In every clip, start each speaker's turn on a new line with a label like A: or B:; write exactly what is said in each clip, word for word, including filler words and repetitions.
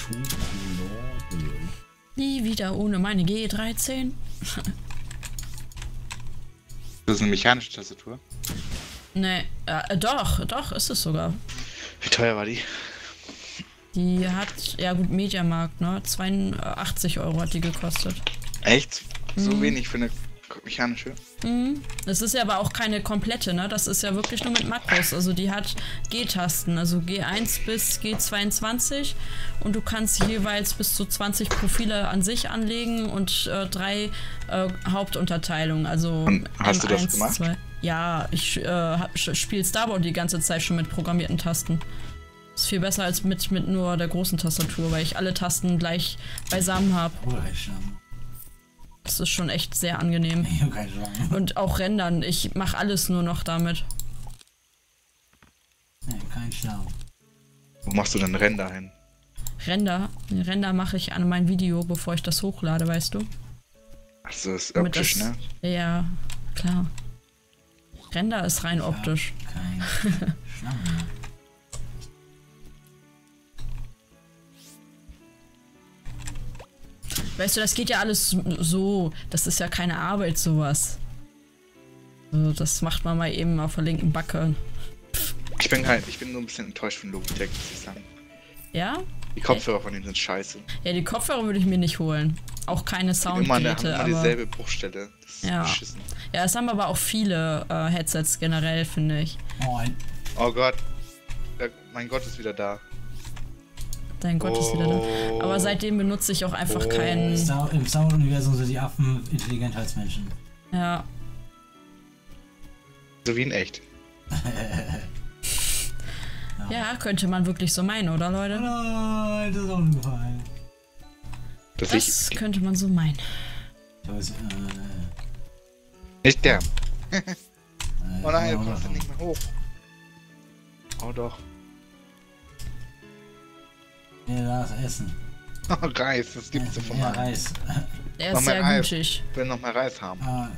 A: Nie wieder ohne meine G dreizehn.
B: Das ist eine mechanische Tastatur.
A: Ne, äh, doch, doch, ist es sogar.
B: Wie teuer war die?
A: Die hat, ja gut, Mediamarkt, ne? zweiundachtzig Euro hat die gekostet.
B: Echt? So
A: Mhm.
B: wenig für eine mechanische?
A: Mhm. Das ist ja aber auch keine komplette, ne? Das ist ja wirklich nur mit Makros. Also die hat G-Tasten, also G eins bis G zweiundzwanzig und du kannst jeweils bis zu zwanzig Profile an sich anlegen und äh, drei äh, Hauptunterteilungen. Also
B: und hast
A: M eins,
B: du das gemacht?
A: zwei. Ja, ich äh, spiele Starboard die ganze Zeit schon mit programmierten Tasten. Ist viel besser als mit, mit nur der großen Tastatur, weil ich alle Tasten gleich beisammen habe. Das ist schon echt sehr angenehm.
C: Ich hab keinen Schlangen.
A: Und auch rendern, ich mache alles nur noch damit.
C: Nee, kein Schlau.
B: Wo machst du denn Render hin?
A: Render? Render mache ich an mein Video, bevor ich das hochlade, weißt du?
B: Achso, ist
A: Damit
B: optisch,
A: das-
B: ne?
A: Ja, klar. Render ist rein optisch.
C: Kein Schlangen.
A: Weißt du, das geht ja alles so. Das ist ja keine Arbeit, sowas. Also, das macht man mal eben auf der linken Backe.
B: Ich bin halt, ich bin so ein bisschen enttäuscht von Logitech, muss ich sagen.
A: Ja?
B: Die Kopfhörer von denen sind scheiße.
A: Ja, die Kopfhörer würde ich mir nicht holen. Auch keine
B: Immer, eine, haben
A: Soundgeräte,
B: immer
A: aber...
B: dieselbe Bruchstelle. Das ist
A: Ja.
B: beschissen.
A: Ja, das haben aber auch viele äh, Headsets generell, finde ich.
C: Moin.
B: Oh Gott. Der, mein Gott ist wieder da.
A: Dein Gott ist wieder da. Aber seitdem benutze ich auch einfach
B: Oh.
A: keinen...
C: Star Im Star Wars-Universum sind die Affen intelligenter als Menschen.
A: Ja.
B: So wie in echt.
A: Ja, könnte man wirklich so meinen, oder Leute?
C: Nein, das ist auch gefallen.
B: Dass
A: Das
B: ich.
A: könnte man so meinen.
C: Ich weiß, äh,
B: Nicht der.
C: äh,
B: Oh nein, du
C: ja,
B: kommst ja nicht mehr hoch. Oh doch.
C: Ja, da ist Essen.
B: Oh, Reis, das gibt's so von
C: Ja,
B: allem.
C: Reis.
A: Der
B: Mach
A: ist
B: mal
A: sehr
B: Reis.
A: gütig.
B: Ich will noch mehr Reis haben.
C: Ah,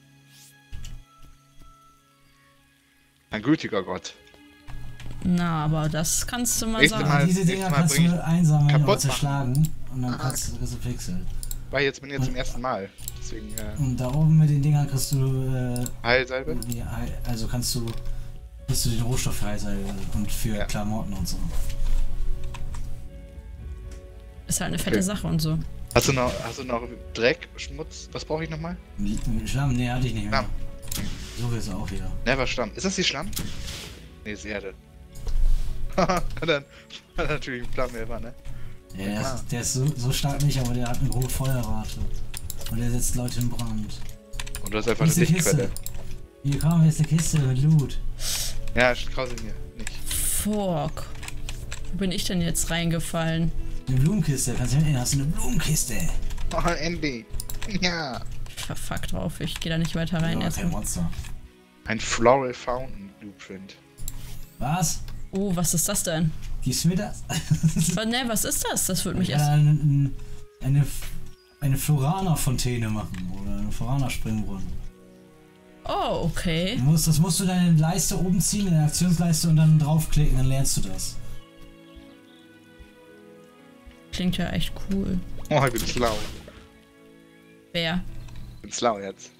B: Ein gütiger Gott.
A: Na, aber das kannst du mal
B: Nächste
A: sagen.
B: Mal-
C: diese
B: nächstes
C: Dinger
B: Mal
C: kannst
B: bring ich
C: du einsammeln
B: kaputt
C: und zerschlagen und dann kannst du, kriegst du Pixel.
B: Weil jetzt bin ich jetzt zum ersten Mal. Deswegen, äh,
C: Und da oben mit den Dingern kriegst du, äh,
B: Heilsalbe.
C: die, Heil- also kannst du, kriegst du den Rohstoff Heilsalbe und für
B: Ja.
C: Klamotten und so.
A: Ist halt eine fette
B: Okay.
A: Sache und so.
B: Hast du noch, hast du noch Dreck, Schmutz? Was brauche ich nochmal?
C: Schlamm, nee, hatte ich nicht mehr.
B: Schlamm.
C: So ist es auch wieder.
B: Never Schlamm. Ist das die Schlamm? Nee, ist Erde. Haha, dann hat natürlich ein Flammenwerfer, ne?
C: Ja, der,
B: klar.
C: ist, der ist so, so stark nicht, aber der hat eine hohe Feuerrate. Und der setzt Leute in Brand.
B: Und du hast einfach
C: Hier
B: eine
C: ist eine Kiste.
B: Lichtquelle.
C: Hier komm, hier ist eine Kiste mit Loot.
B: Ja, krause mir. Nicht.
A: Fuck. Wo bin ich denn jetzt reingefallen?
C: Eine Blumenkiste, kannst du mitnehmen, hast du eine Blumenkiste.
B: Oh, Andy. Ja.
A: Fuck drauf, ich gehe da nicht weiter rein
C: Ja, kein
A: erstmal.
C: Monster.
B: Ein Floral Fountain Blueprint.
C: Was?
A: Oh, was ist das denn?
C: Gibst du mir das?
A: Was, ne, was ist das? Das würde mich
C: Ich
A: erst...
C: kann eine, eine, eine Florana-Fontäne machen oder eine Florana-Springbrunnen.
A: Oh, okay.
C: Du musst, das musst du deine Leiste oben ziehen, in der Aktionsleiste und dann draufklicken, dann lernst du das.
A: Klingt ja echt cool.
B: Oh, ich bin schlau.
A: Wer?
B: Ich bin schlau jetzt.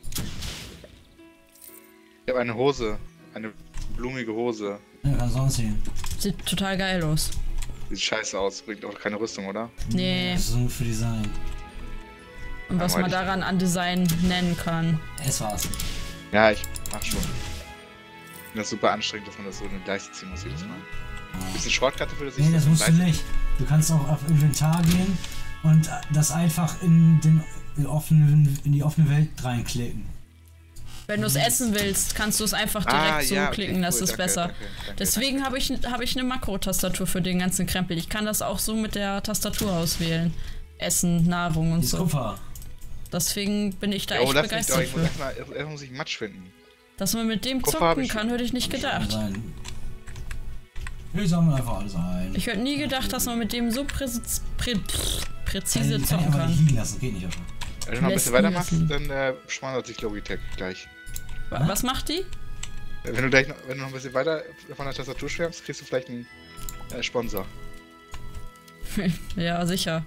B: Ich habe eine Hose. Eine blumige Hose.
C: Ja, kannst du anziehen.
A: Sieht total geil aus.
B: Sieht scheiße aus. Bringt auch keine Rüstung, oder?
A: Nee.
C: Das ist nur für Design.
A: Und was man
B: Langweilig.
A: daran an Design nennen kann.
C: Es war's.
B: Ja, ich mach schon. Das ist super anstrengend, dass man das so in den Leiste ziehen muss jedes Mal. Ist eine Shortcut dafür, dass ich
C: Nee, das
B: in
C: musst du
B: Leiste-
C: nicht. Du kannst auch auf Inventar gehen und das einfach in, den, in, offenen, in die offene Welt reinklicken.
A: Wenn du es essen willst, kannst du es einfach direkt
B: Ah,
A: so
B: ja, okay,
A: klicken, das
B: cool,
A: ist
B: danke,
A: besser.
B: danke, danke,
A: Deswegen habe ich, hab ich eine Makrotastatur für den ganzen Krempel. Ich kann das auch so mit der Tastatur auswählen. Essen, Nahrung und
C: Die ist
A: so.
C: Kupfer.
A: Deswegen bin ich da
B: Ja, oh,
A: echt
B: lass mich doch,
A: begeistert
B: ich muss
A: für.
B: erstmal, erst, erst muss ich Matsch finden.
A: Dass man mit dem
B: Kupfer hab
A: zocken
B: ich
A: kann,
B: schon.
A: hätte ich nicht gedacht.
C: Sein. Ich sammle einfach alles ein.
A: Ich hätte nie gedacht, dass man mit dem so prä prä präzise
C: kann ich
A: zocken
C: einfach
A: kann.
C: nicht liegen lassen, geht nicht. Einfach.
B: Wenn du noch ein
A: Lässt
B: bisschen
A: nie
B: weitermachst,
A: lassen.
B: dann äh, schmandert sich Logitech gleich.
A: Wa- Was macht die?
B: Wenn du gleich noch, wenn du noch ein bisschen weiter von der Tastatur schwärmst, kriegst du vielleicht einen äh, Sponsor.
A: Ja, sicher.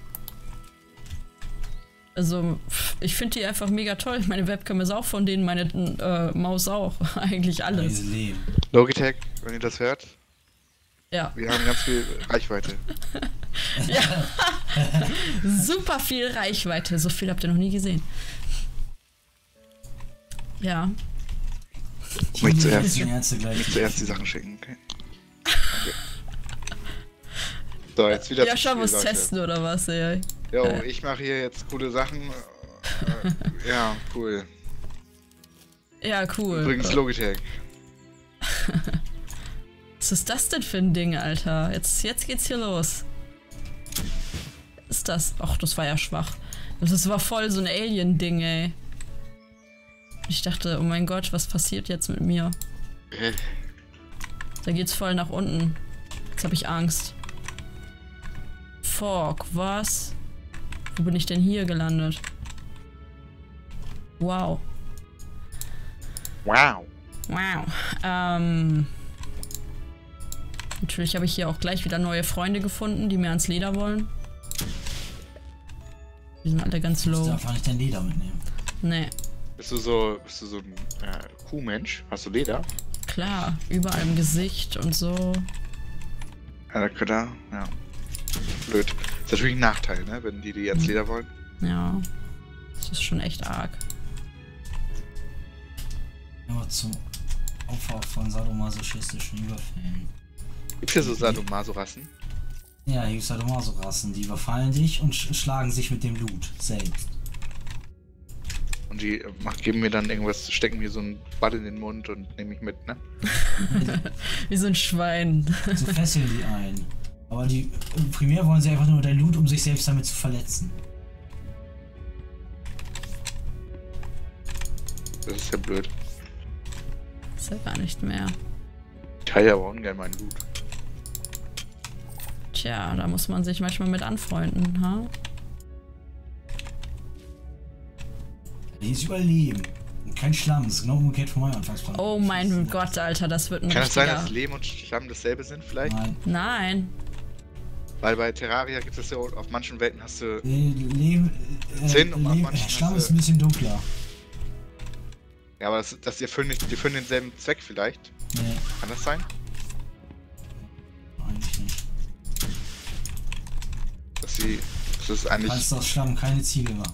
A: Also, ich finde die einfach mega toll. Meine Webcam ist auch von denen, meine äh, Maus auch. Eigentlich alles.
B: Logitech, wenn ihr das hört.
A: Ja.
B: Wir haben ganz viel Reichweite.
A: Ja. Super viel Reichweite. So viel habt ihr noch nie gesehen. Ja.
B: Ich möchte zuerst, nicht zuerst die Sachen schicken, okay? Okay. So, jetzt wieder.
A: Ja, schon muss testen oder was, ey.
B: Jo,
A: äh.
B: ich mache hier jetzt coole Sachen. Äh, ja, cool.
A: Ja, cool.
B: Übrigens Logitech.
A: Was ist das denn für ein Ding, Alter? Jetzt, jetzt geht's hier los. Was ist das? Ach, das war ja schwach. Das war voll so ein Alien-Ding, ey. Ich dachte, oh mein Gott, was passiert jetzt mit mir? Da geht's voll nach unten. Jetzt habe ich Angst. Fuck, was? Wo bin ich denn hier gelandet? Wow.
B: Wow.
A: Wow. Ähm... Natürlich habe ich hier auch gleich wieder neue Freunde gefunden, die mir ans Leder wollen. Die sind alle ganz low.
C: Ich darf auch nicht dein Leder mitnehmen.
A: Nee.
B: Bist du so, bist du so ein äh, Kuhmensch? Hast du Leder?
A: Klar, überall im Gesicht und so.
B: Ja, da könnte er, ja. Blöd. Ist natürlich ein Nachteil, ne? Wenn die die ans Leder wollen.
A: Ja. Das ist schon echt arg.
C: Aber zum Opfer von sadomasochistischen Überfällen.
B: Gibt's hier so Sadomaso-Rassen?
C: Ja, hier gibt's Sadomaso-Rassen, die überfallen dich und sch schlagen sich mit dem Loot selbst.
B: Und die macht, geben mir dann irgendwas, stecken mir so einen Ball in den Mund und nehmen mich mit, ne?
A: Wie so ein Schwein.
C: So fesseln die ein. Aber die primär wollen sie einfach nur dein Loot, um sich selbst damit zu verletzen.
B: Das ist ja blöd.
A: Das ist ja gar nicht mehr.
B: Ich teile aber ungern meinen Loot.
A: Tja, da muss man sich manchmal mit anfreunden, ha?
C: Die ist überleben. Und kein Schlamm, das ist genau umgekehrt von meinem Anfangsplan.
A: Oh mein Gott, Alter, das wird ein
B: Kann es sein,
A: richtiger...
B: dass Lehm und Schlamm dasselbe sind vielleicht?
C: Nein.
A: Nein.
B: Weil bei Terraria gibt es ja auch, auf manchen Welten hast du...
C: Le Lehm, äh,
B: Zinn und auf
C: Lehm,
B: manchen
C: Schlamm
B: hast
C: ist
B: du-
C: ein bisschen dunkler.
B: Ja, aber das, das, die, erfüllen nicht, die erfüllen denselben Zweck vielleicht.
C: Nee,
B: Kann das sein?
C: eigentlich nicht.
B: Dass sie... Das ist
C: Du
B: eigentlich...
C: kannst aus Schlamm keine Ziele machen.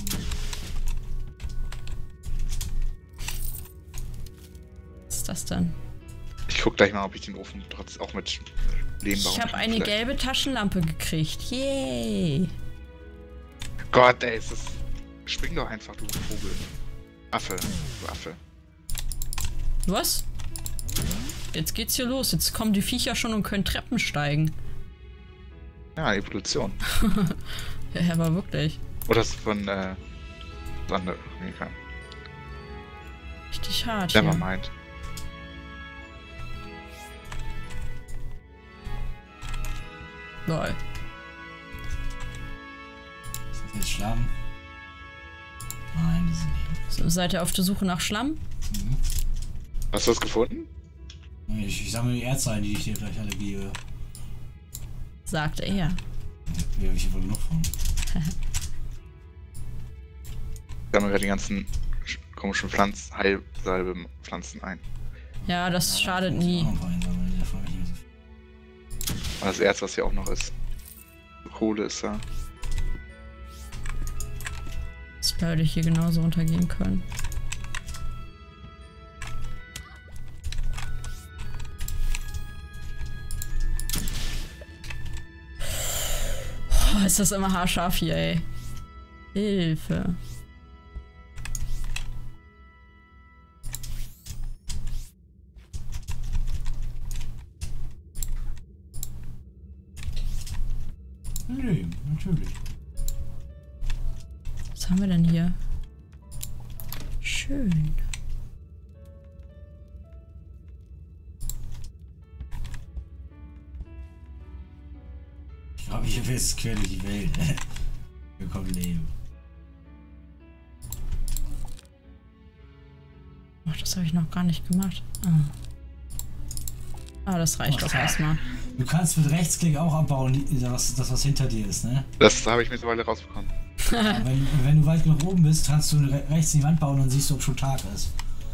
A: Was ist das denn?
B: Ich guck gleich mal, ob ich den Ofen trotz auch mit Lehm bauen
A: Ich habe
B: kann,
A: eine
B: vielleicht.
A: gelbe Taschenlampe gekriegt. Yay.
B: Gott, ey, ist das... Spring doch einfach, du Vogel. Affe, du Affe.
A: Was? Jetzt geht's hier los. Jetzt kommen die Viecher schon und können Treppen steigen.
B: Ja, Evolution.
A: Ja, aber wirklich.
B: Oder ist von, äh... Sande... Okay.
A: Richtig hart
B: Never
A: hier.
B: mind.
A: Lol.
C: Ist das jetzt Schlamm? Nein, das ist nicht.
A: So, seid ihr auf der Suche nach Schlamm?
C: Mhm.
B: Hast du das gefunden?
C: Ich, ich sammle die Erze ein, die ich dir gleich alle gebe.
A: Sagt er.
C: Ja, hier habe ich wohl genug von.
B: Ich sammle gerade die ganzen sch- komischen Pflanzen, Heilsalbe-Pflanzen ein.
A: Ja, das
C: Ja,
A: schadet
C: ich muss auch
A: nie.
C: noch ein paar einsammeln, davon hab ich nicht so viel.
B: Und das Erz, was hier auch noch ist. Kohle ist da.
A: Das Leute hier genauso untergehen können. Oh, ist das immer haarscharf hier, ey. Hilfe.
C: Nee, natürlich.
A: Was haben wir denn hier? Schön.
C: Ich glaube, ich habe jetzt quer durch die Welt. Wir kommen leben.
A: Ach, das habe ich noch gar nicht gemacht. Ah. Ah, das reicht doch erstmal.
C: Du kannst mit Rechtsklick auch abbauen, das, das was hinter dir ist, ne?
B: Das habe ich mittlerweile rausbekommen.
C: wenn, wenn du weit genug oben bist, kannst du rechts in die Wand bauen und dann siehst du, ob schon Tag ist.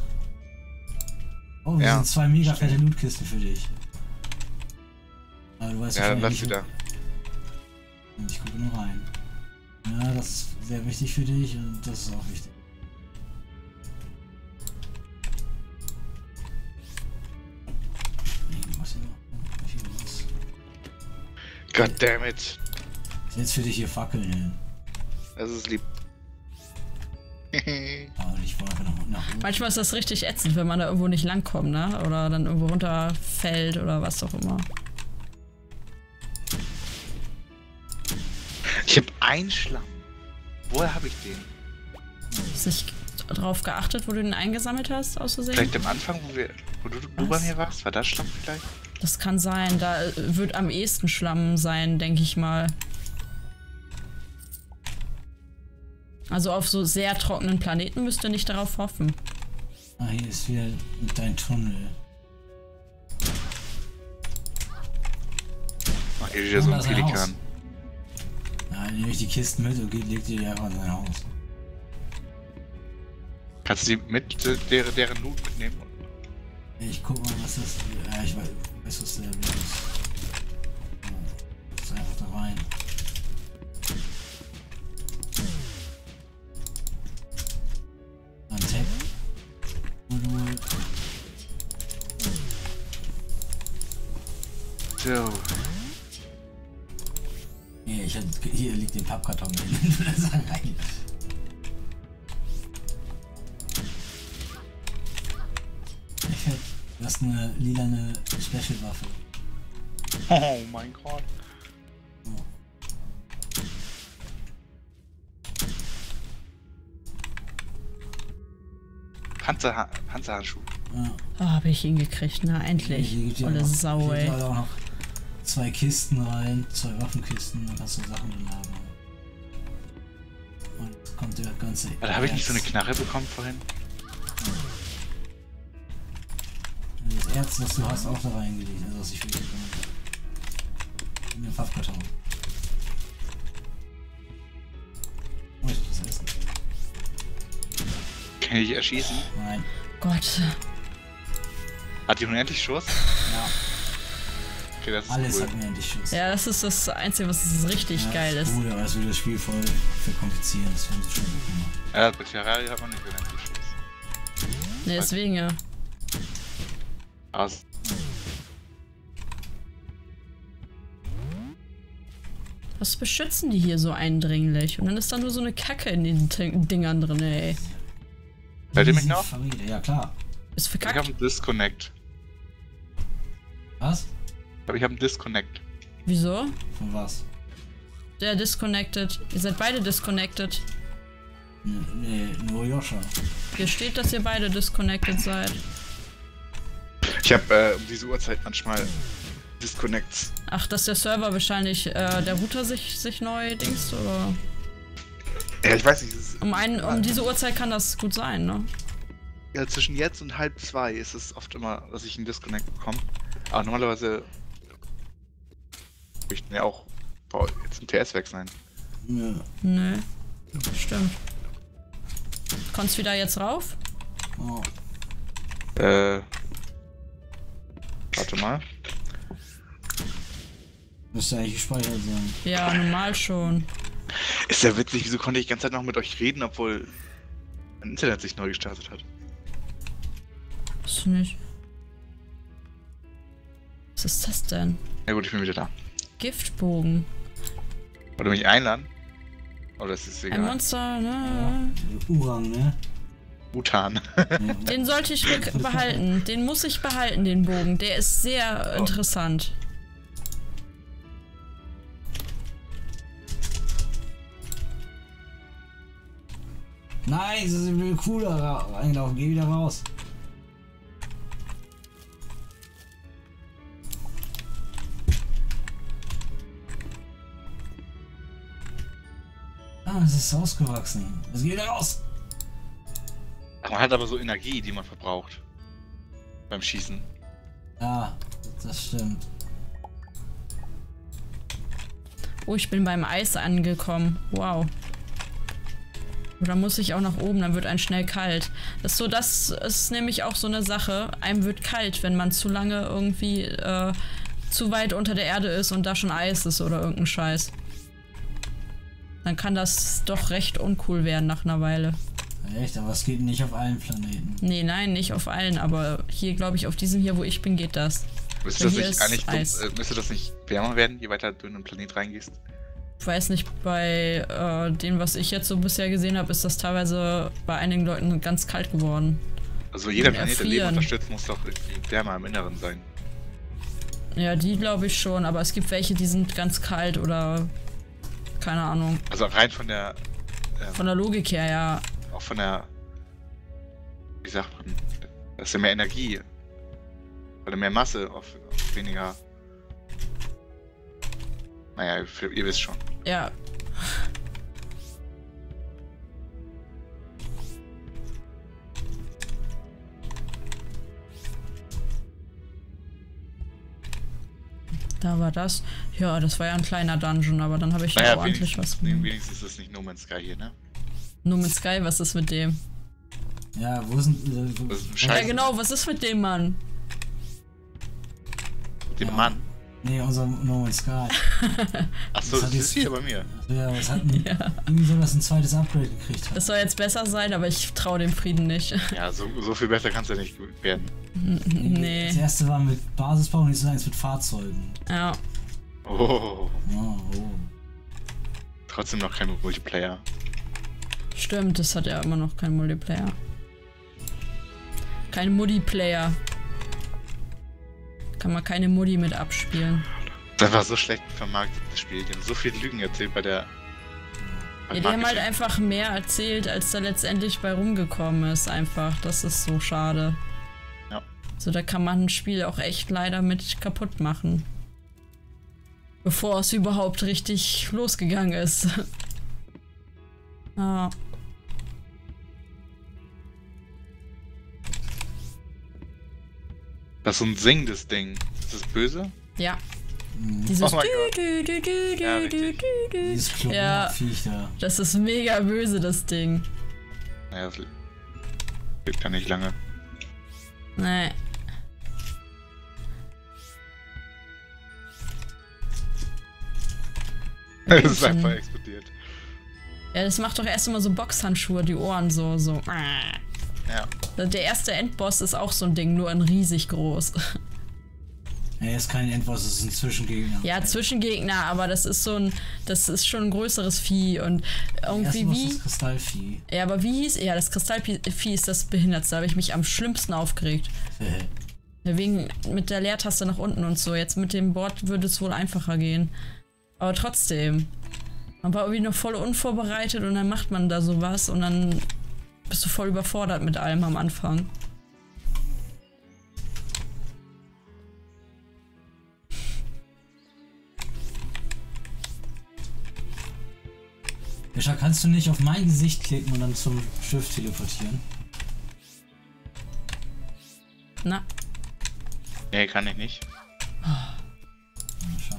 C: Oh, wir
B: Ja,
C: sind zwei mega fette Lootkisten für dich. Aber du weißt
B: Ja, dann lass
C: nicht,
B: sie da.
C: und ich gucke nur rein. Ja, das ist sehr wichtig für dich und das ist auch wichtig. Was hier noch? Hier was?
B: God damn it.
C: Ich setz für dich hier Fackeln hin.
B: Das ist lieb.
C: Aber ich wollte einfach nach, nach oben.
A: Manchmal ist das richtig ätzend, wenn man da irgendwo nicht langkommt, ne? Oder dann irgendwo runterfällt oder was auch immer.
B: Ich habe einen Schlamm. Woher habe ich den?
A: Hast du nicht drauf geachtet, wo du den eingesammelt hast, aus Versehen?
B: Vielleicht am Anfang, wo, wir, wo du, du bei mir warst? War das Schlamm vielleicht?
A: Das kann sein. Da wird am ehesten Schlamm sein, denke ich mal. Also auf so sehr trockenen Planeten müsst ihr nicht darauf hoffen.
C: Ah, hier ist wieder dein Tunnel.
B: Ach, hier ist wieder so ein Pelikan.
C: Ja, nehme ich die Kisten mit und leg die einfach in sein Haus.
B: Kannst du die mit äh, deren, deren Loot mitnehmen?
C: Ich guck mal, was das. Ja, ich weiß, weiß was der ist. Ja, ist einfach da rein. Ein Tag.
B: So.
C: Hier, ich hab, hier liegt der Pappkarton, wenn du das rein. Ich hab, du hast eine lilane Special-Waffe.
B: Oh mein Gott. Panzer, Panzerhandschuh.
C: Ja.
A: Oh, habe ich ihn gekriegt, na endlich.
C: Hier gibt ja
A: Volle
C: noch-
A: Sau,
C: hier
A: ey.
C: gibt auch noch zwei Kisten rein, zwei Waffenkisten, dann kannst du Sachen drin haben. Und jetzt kommt der ganze.
B: Ah, Da habe ich nicht so eine
C: Erz.
B: Knarre bekommen vorhin.
C: Das Erz, was du hast, auch da reingelegt, also was ich für dich bekommen habe. In den Pappkarton. Oh, ich muss was essen.
B: Kann ich erschießen?
C: Nein.
A: Gott.
B: Hat die unendlich Schuss?
C: Ja,
B: Okay, das ist
C: alles
B: cool.
C: hat mir endlich Schuss.
A: Ja, das ist das Einzige, was richtig
C: Ja,
A: geil ist.
C: Cool, aber das würde das Spiel voll verkomplizieren. Das haben sie schon gut gemacht.
B: Ja, bei Ferrari hat man nicht unendlich Schuss.
A: Ne, deswegen ja.
B: Aus.
A: Was beschützen die hier so eindringlich? Und dann ist da nur so eine Kacke in den T Dingern drin, ey.
B: Hört ihr mich
C: Easy
B: noch?
C: Verräter. Ja, klar.
A: Ist
B: Ich
A: verkackt.
B: habe einen Disconnect.
C: Was?
B: Ich habe einen Disconnect.
A: Wieso?
C: Von was?
A: Der disconnected. Ihr seid beide disconnected.
C: Nee, nee, nur Joscha.
A: Hier steht, dass ihr beide disconnected seid.
B: Ich habe äh, um diese Uhrzeit manchmal Disconnects.
A: Ach, dass der Server wahrscheinlich, äh, der Router sich, sich neu dingst, oder?
B: Ja, ich weiß nicht, es ist,
A: Um, ein, um diese Uhrzeit kann das gut sein, ne?
B: ja, zwischen jetzt und halb zwei ist es oft immer, dass ich einen Disconnect bekomme. Aber normalerweise ich ja auch boah, jetzt ein T S weg sein.
C: Ja.
A: Nö. Stimmt. Kommst wieder jetzt rauf?
C: Oh.
B: Äh. Warte mal.
C: Müsste eigentlich gespeichert sein.
A: Ja, normal schon.
B: Ist ja witzig, wieso konnte ich die ganze Zeit noch mit euch reden, obwohl mein Internet sich neu gestartet hat.
A: Ist nicht. Was ist das denn?
B: Ja gut, ich bin wieder da.
A: Giftbogen.
B: Wollt ihr mich einladen? Oder ist es
A: Ein
B: egal?
A: Monster, ne?
C: Urang, ne?
B: Bhutan.
C: Ja.
A: Den sollte ich rück- behalten. Den muss ich behalten, den Bogen. Der ist sehr
B: Oh.
A: interessant.
C: Nein, sie sind wieder cooler ra- reingelaufen. Geh wieder raus. Ah, es ist ausgewachsen. Es geht raus.
B: Man hat aber so Energie, die man verbraucht. Beim Schießen.
C: Ja, Das stimmt.
A: Oh, ich bin beim Eis angekommen. Wow. Oder muss ich auch nach oben, dann wird einem schnell kalt. Das ist so, das ist nämlich auch so eine Sache. Einem wird kalt, wenn man zu lange irgendwie äh, zu weit unter der Erde ist und da schon Eis ist oder irgendein Scheiß. Dann kann das doch recht uncool werden nach einer Weile.
C: Echt? Aber es geht nicht auf allen Planeten.
A: Nee, nein, nicht auf allen, aber hier, glaube ich, auf diesem hier, wo ich bin, geht das.
B: Müsste das, nicht, eigentlich dumm, äh, müsste das nicht wärmer werden, je weiter du in den Planet reingehst?
A: Ich weiß nicht, bei äh, dem, was ich jetzt so bisher gesehen habe, ist das teilweise bei einigen Leuten ganz kalt geworden.
B: Also jeder
A: Und
B: Planet, der Leben
A: erfrieren.
B: unterstützt, muss doch irgendwie wärmer im Inneren sein.
A: Ja, die glaube ich schon, aber es gibt welche, die sind ganz kalt oder keine Ahnung.
B: Also rein von der... Ähm,
A: Von der Logik her, ja.
B: auch von der... Wie sagt man? Das ist ja mehr Energie. Oder mehr Masse auf, auf weniger... Naja, ihr, ihr wisst schon.
A: Ja. Da war das. Ja, das war ja ein kleiner Dungeon, aber dann habe ich
B: Naja,
A: ja ordentlich was
B: nee,
A: gemacht.
B: wenigstens ist es nicht No Man's Sky hier, ne?
A: No Man's Sky, was ist mit dem?
C: Ja, wo sind... Äh, wo,
B: Das ist ein
C: wo-
B: Scheiß.
A: Ja genau, was ist mit dem Mann?
B: Dem
C: Ja.
B: Mann.
C: Nee, unser No Man's Sky.
B: Achso,
C: Das
B: das
C: hat
B: ist
C: jetzt-
B: hier bei mir.
C: Ja, es hat ein,
A: Ja.
C: irgendwie so, dass ein zweites Upgrade gekriegt hat.
A: Das soll jetzt besser sein, aber ich traue dem Frieden nicht.
B: Ja, so, so viel besser kann es ja nicht werden.
C: Das
A: Nee.
C: erste war mit Basisbau und jetzt ist eins mit Fahrzeugen.
A: Ja.
B: Oh,
C: Oh, oh.
B: trotzdem noch kein Multiplayer.
A: Stimmt, das hat ja immer noch kein Multiplayer. Kein Multiplayer. Kann man keine Mudi mit abspielen.
B: Das war so schlecht vermarktet, das Spiel. Die haben so viel Lügen erzählt bei der... beim
A: Ja, die haben halt
B: Marketing.
A: einfach mehr erzählt, als da letztendlich bei rumgekommen ist, einfach. Das ist so schade.
B: Ja.
A: So, da kann man ein Spiel auch echt leider mit kaputt machen. Bevor es überhaupt richtig losgegangen ist. Ja.
B: Das ist so ein singendes Ding. Ist das böse?
A: Ja.
C: Mhm.
A: Dieses
B: Oh mein
A: dü, dü, dü, dü,
B: Ja,
A: dü,
B: richtig.
A: dü, dü.
C: Dieses
A: Ja.
C: Klonviech da.
A: Das ist mega böse, das Ding.
B: Naja, das lebt ja nicht lange.
A: Nee.
B: Es ist einfach explodiert.
A: Ja, das macht doch erst immer so Boxhandschuhe, die Ohren so, so.
B: Ja.
A: Der erste Endboss ist auch so ein Ding, nur in riesig groß.
C: Ja, er ist kein Endboss, es ist ein Zwischengegner.
A: Ja, Zwischengegner, aber das ist so ein, das ist schon ein größeres Vieh und irgendwie
C: Erstmal ist
A: wie.
C: das Kristallvieh.
A: Ja, aber wie hieß, ja, das Kristallvieh ist das Behindertste, da habe ich mich am schlimmsten aufgeregt. Ja, wegen mit der Leertaste nach unten und so. Jetzt mit dem Board würde es wohl einfacher gehen. Aber trotzdem. Man war irgendwie noch voll unvorbereitet und dann macht man da sowas und dann bist du voll überfordert mit allem am Anfang.
C: Mischa, kannst du nicht auf mein Gesicht klicken und dann zum Schiff teleportieren?
A: Na,
B: Nee, kann ich nicht.
C: Ja, schade.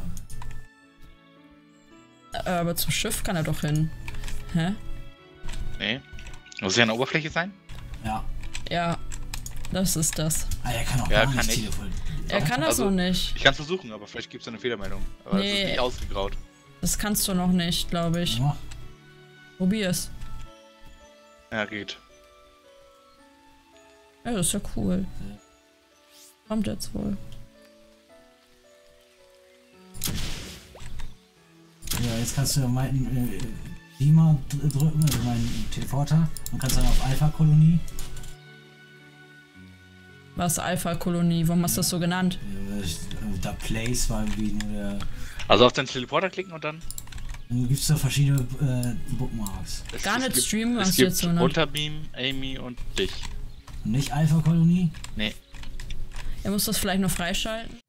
A: äh, aber zum Schiff kann er doch hin. Hä?
B: Nee. Muss ja eine Oberfläche sein?
C: Ja.
A: Ja, das ist das.
C: Ah, er kann auch
B: Ja,
C: gar
B: kann
C: nicht
B: ich.
C: teleportieren.
A: Er kann das
B: Also-
A: noch nicht.
B: Ich kann es versuchen, aber vielleicht gibt es eine Fehlermeldung. Aber es
A: Nee.
B: ist nicht ausgegraut.
A: Das kannst du noch nicht, glaube ich.
C: Ja.
A: Probier's.
B: Ja, geht.
A: Ja, das ist ja cool. Kommt jetzt wohl.
C: Ja, jetzt kannst du ja meinen äh, Beamer dr- drücken, also meinen Teleporter, und kannst dann auf Alpha-Kolonie.
A: Was Alpha-Kolonie? Warum hast du das so genannt?
C: Äh, äh, da Place war irgendwie nur der.
B: Also auf den Teleporter klicken und dann...
C: Dann gibt es da verschiedene äh, Bookmarks.
B: Es,
A: Gar
B: es
A: nicht
B: gibt,
A: streamen,
B: es
A: hast du
B: gibt
A: jetzt so genannt.
B: Unterbeam, Amy und dich.
C: Nicht Alpha-Kolonie?
B: Nee.
A: Er muss das vielleicht noch freischalten.